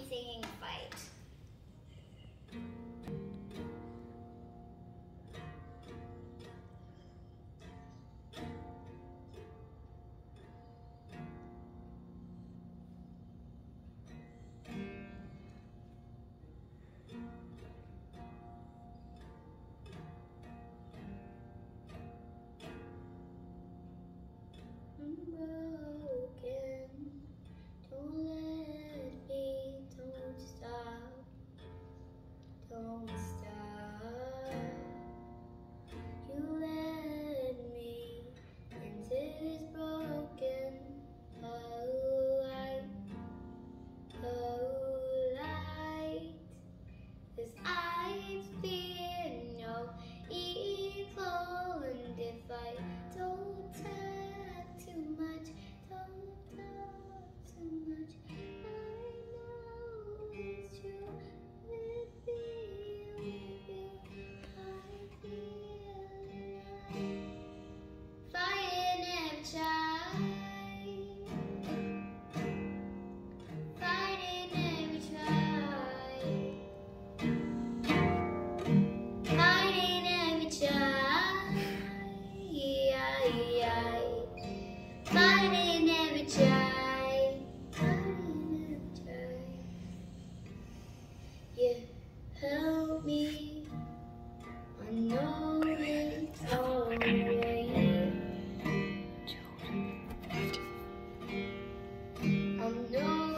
singing fight. I'm broken, don't let me, don't stop, don't stop. You led me into this broken light, 'cause I fear no evil, and if I don't talk too much, don't talk too much, I know it's true. With you, I feel alive. Fighting every child, fighting every child, fighting every child, fighting every child, fighting every child. Yeah, help me, I know it's alright. I know